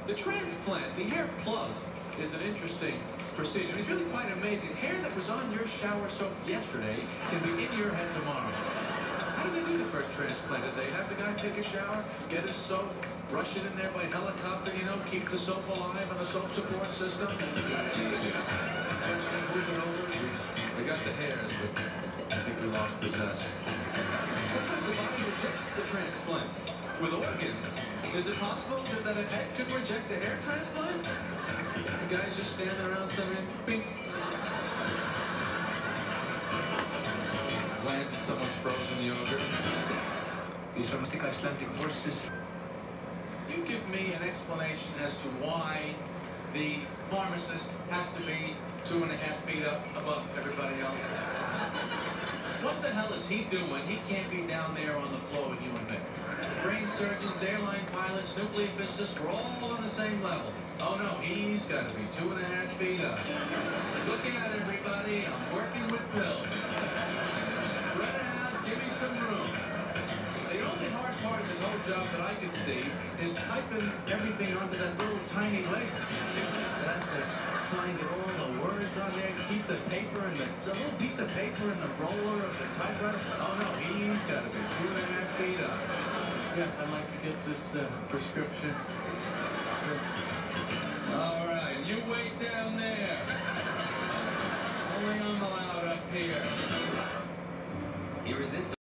The transplant, the hair plug, is an interesting procedure. It's really quite amazing. Hair that was on your shower soap yesterday can be in your head tomorrow. How did they do the first transplant? Did they have the guy take a shower, get his soap, rush it in there by helicopter, you know, keep the soap alive on the soap support system? We got the hairs, but I think we lost the zest. Sometimes the body rejects the transplant. With organs, is it possible that a head could reject a hair transplant? The guy's just standing around saying, bing. Lands in someone's frozen yogurt. These domestic Icelandic horses. You give me an explanation as to why the pharmacist has to be 2.5 feet up above everybody else. What the hell is he doing? He can't be down there on the floor with you and me. Brain surgeons, airline pilots, nuclear physicists, we're all on the same level. Oh no, he's got to be 2.5 feet up. Look out, everybody, I'm working with pills. Spread out, give me some room. The only hard part of his whole job that I can see is typing everything onto that little tiny label. It has to try and get all the words on there, keep the paper in the little piece of paper in the roller of the typewriter. Oh no, he's got to be 2.5 feet up. Yeah, I'd like to get this prescription. All right, you wait down there. Only I'm allowed up here. Irresistible.